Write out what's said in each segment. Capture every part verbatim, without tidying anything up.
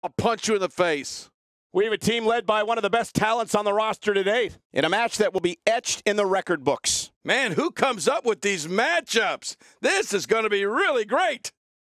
I'll punch you in the face. We have a team led by one of the best talents on the roster to date in a match that will be etched in the record books. Man, who comes up with these matchups? This is going to be really great.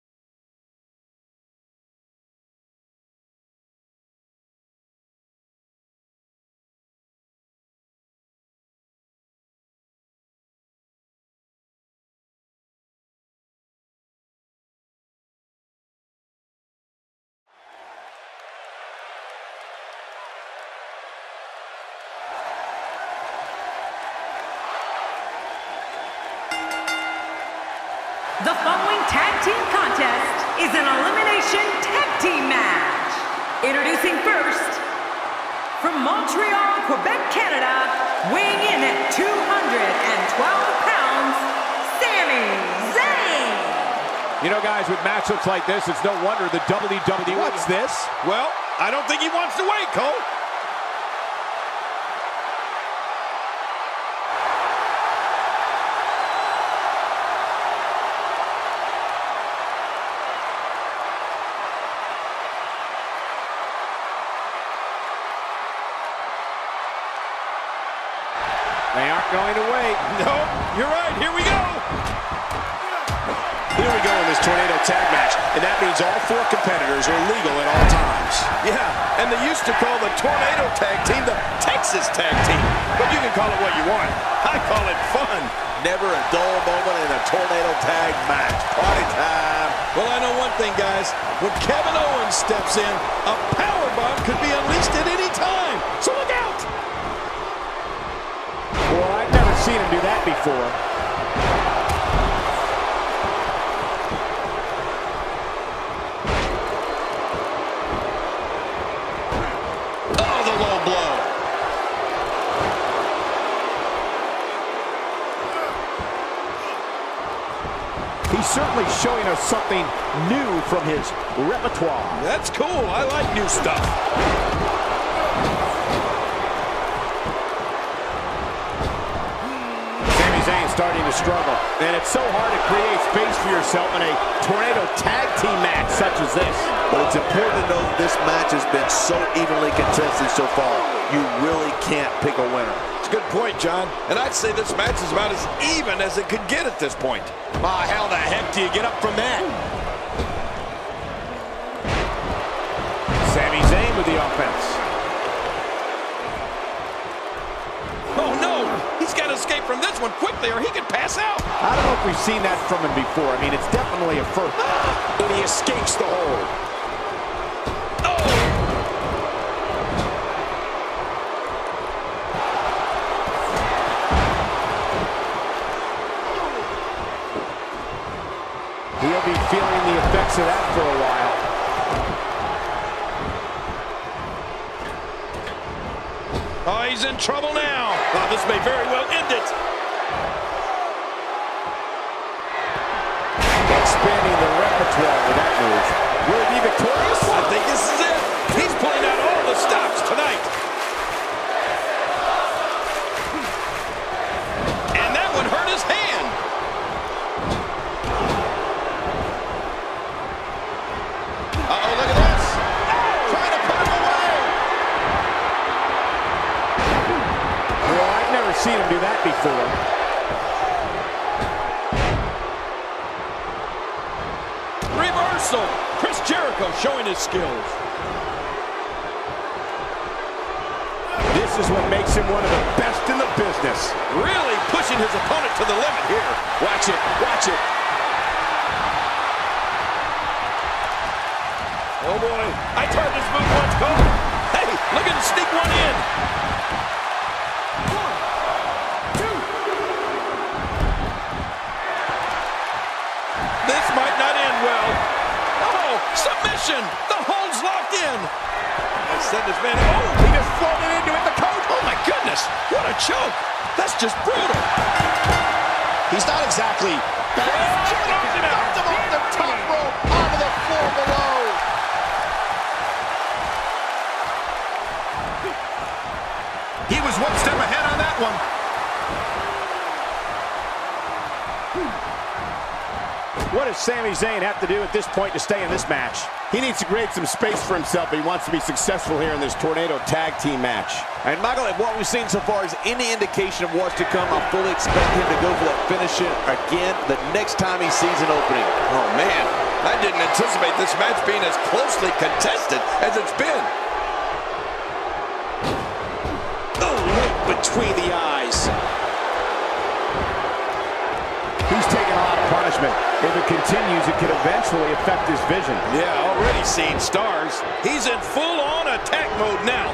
The following tag team contest is an elimination tag team match. Introducing first, from Montreal, Quebec, Canada, weighing in at two hundred twelve pounds, Sami Zayn. You know, guys, with matchups like this, it's no wonder the W W E... What's this? Well, I don't think he wants to wait, Cole. They aren't going to wait. No, you're right. Here we go. Here we go in this tornado tag match, and that means all four competitors are legal at all times. Yeah, and they used to call the tornado tag team the Texas tag team. But you can call it what you want. I call it fun. Never a dull moment in a tornado tag match. Party time. Well, I know one thing, guys. When Kevin Owens steps in, a powerbomb could be unleashed at any time. So look out. Well, I've never seen him do that before. Oh, the low blow. He's certainly showing us something new from his repertoire. That's cool. I like new stuff. Starting to struggle, and it's so hard to create space for yourself in a tornado tag team match such as this. But it's important to note this match has been so evenly contested so far. You really can't pick a winner. It's a good point, John. And I'd say this match is about as even as it could get at this point. Ah, how the heck do you get up from that? Sami Zayn with the offense. Oh, no! He's got to escape from this one quickly or he could pass out. I don't know if we've seen that from him before. I mean, it's definitely a first. And he escapes the hold. Oh! He'll be feeling the effects of that for a while. Oh, he's in trouble now. Oh, this may very well end it. Expanding the repertoire with that move. Will he be victorious? I think this is it. He's pulling out all the stops tonight. And that one hurt his hand. Uh-oh, look at this. Trying to put him away. Well, I've never seen him do that before. Reversal. Chris Jericho showing his skills. This is what makes him one of the best in the business. Really pushing his opponent to the limit here. Watch it, watch it. Oh boy, I tried this move once, Cole. Hey, look at him sneak one in. One, two. This might not end well. Oh, submission. The hold's locked in. I said this man, oh, he just floated into it, the coach. Oh my goodness, what a choke. That's just brutal. He's not exactly... Oh, knocked him out. Knocked him off the top rope, onto the floor below. He was one step ahead on that one. What does Sami Zayn have to do at this point to stay in this match? He needs to create some space for himself if he wants to be successful here in this Tornado Tag Team match. And Michael, if what we've seen so far is any indication of what's to come, I fully expect him to go for that finisher again the next time he sees an opening. Oh, man. I didn't anticipate this match being as closely contested as it's been. Oh, right between the eyes. He's taking a lot of punishment. If it continues, it could eventually affect his vision. Yeah, already seeing stars. He's in full-on attack mode now.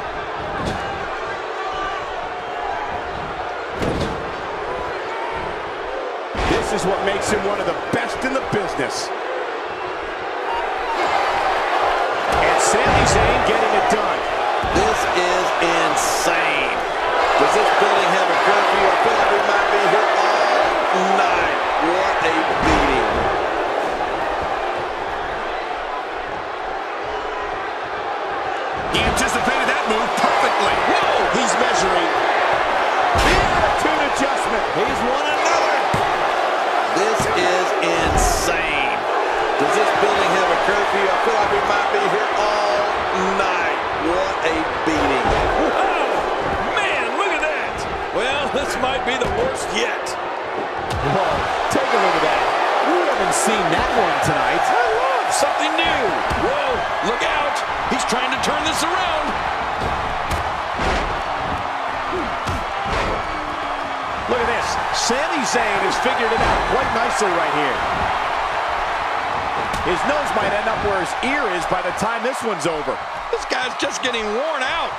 This is what makes him one of the best in the business. And Sami Zayn getting it done. This is insane. Does this building have a curfew? I feel like we might be here all night. What a beating. He anticipated that move perfectly. Whoa, he's measuring. The attitude adjustment. He's won another. This is insane. Does this building have a curfew? I feel like we might be here all night. What a beating. Oh, man, look at that. Well, this might be the worst yet. Whoa, take a look at that. We haven't seen that one tonight. I love something new. Whoa, look out. He's trying to turn this around. Look at this. Sami Zayn has figured it out quite nicely right here. His nose might end up where his ear is by the time this one's over. This guy's just getting worn out.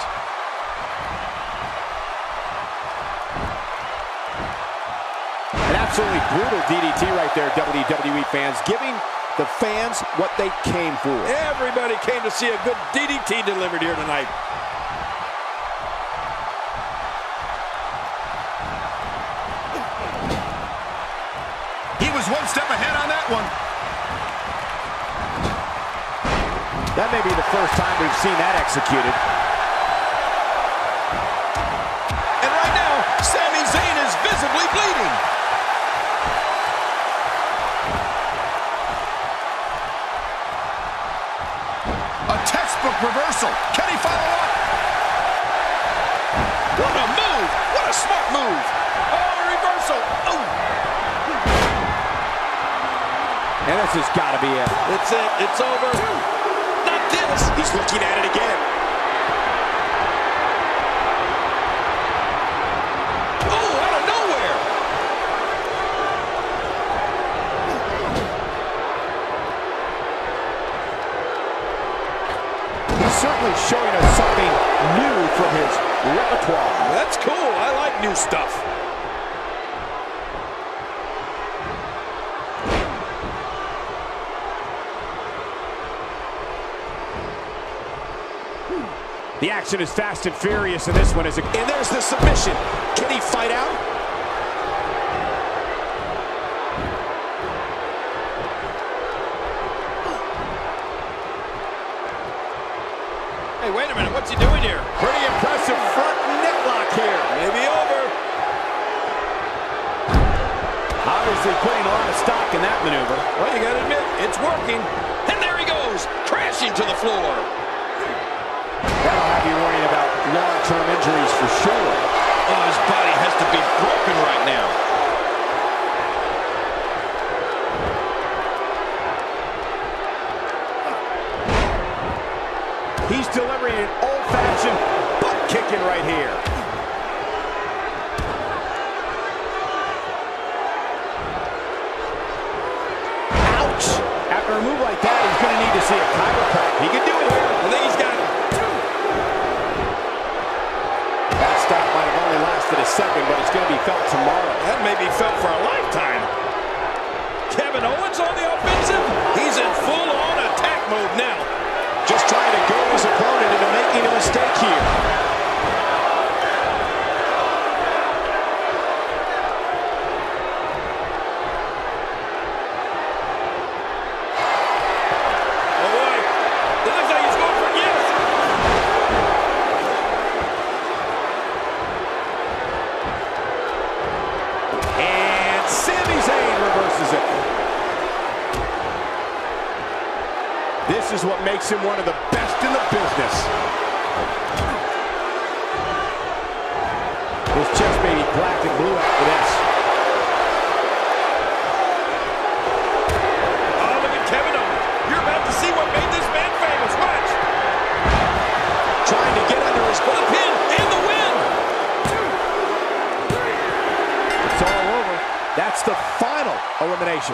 An absolutely brutal D D T right there, W W E fans, giving the fans what they came for. Everybody came to see a good D D T delivered here tonight. He was one step ahead on that one. That may be the first time we've seen that executed. And right now, Sami Zayn is visibly bleeding. A textbook reversal. Can he follow up? What a move! What a smart move! Oh, reversal! Oh! And this has got to be it. It's it. It's over. Not this. He's looking at it again. Oh, out of nowhere. He's certainly showing us something new from his repertoire. That's cool. I like new stuff. The action is fast and furious in this one. As it, and there's the submission. Can he fight out? Hey, wait a minute. What's he doing here? Pretty impressive front necklock here. Maybe over. Obviously putting a lot of stock in that maneuver. Well, you got to admit, it's working. And there he goes, crashing to the floor. That'll have you worrying about long-term injuries for sure. Oh, his body has to be broken right now. He's delivering an old-fashioned butt kicking right here. Ouch! After a move like that, he's going to need to see a chiropractor. He can do it here. I think he's got it. That stop might have only lasted a second, but it's going to be felt tomorrow. That may be felt for a lifetime. Kevin Owens on the offensive. He's in full-on attack mode now. Just trying to goad his opponent into making a mistake here. Oh, boy. It looks like he's makes him one of the best in the business. His chest may be black and blue after this. Oh, look at Kevin Owens. You're about to see what made this man famous. Watch. Trying to get under his foot. Pin and the win. It's all over. That's the final elimination.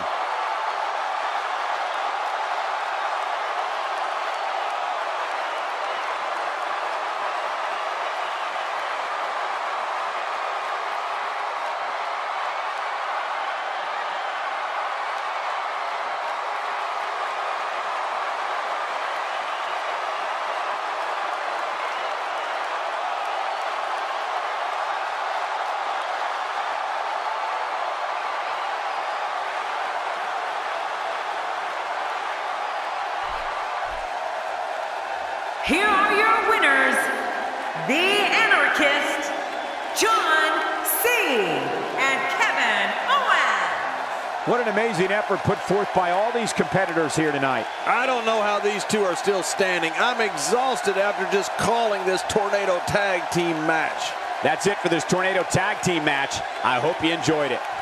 Here are your winners, the Anarchist, John Cena, and Kevin Owens. What an amazing effort put forth by all these competitors here tonight. I don't know how these two are still standing. I'm exhausted after just calling this Tornado Tag Team match. That's it for this Tornado Tag Team match. I hope you enjoyed it.